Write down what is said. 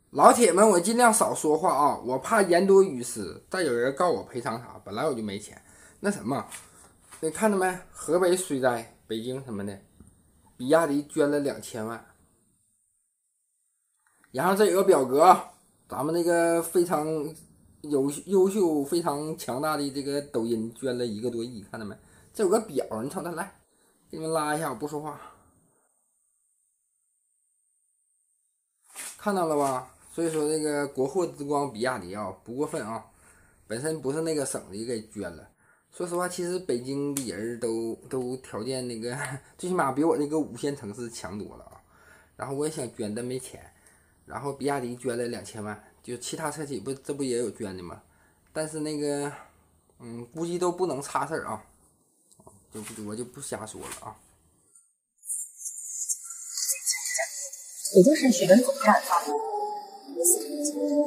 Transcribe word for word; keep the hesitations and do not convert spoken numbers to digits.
老铁们，我尽量少说话啊，我怕言多语失，再有人告我赔偿啥，本来我就没钱。那什么，你看到没？河北水灾，北京什么的，比亚迪捐了两千万。然后这有个表格，咱们那个非常优优秀、非常强大的这个抖音捐了一个多亿，看到没？这有个表，你瞅它来，给你们拉一下，我不说话，看到了吧？所以说这个国货之光比亚迪啊，不过分啊，本身不是那个省的给捐了。说实话，其实北京的人都都条件那个，最起码比我这个五线城市强多了啊。然后我也想捐，但没钱。然后比亚迪捐了两千万，就其他车企不这不也有捐的吗？但是那个，嗯，估计都不能差事儿啊，就不我就不瞎说了啊。 也就是学文总干发布。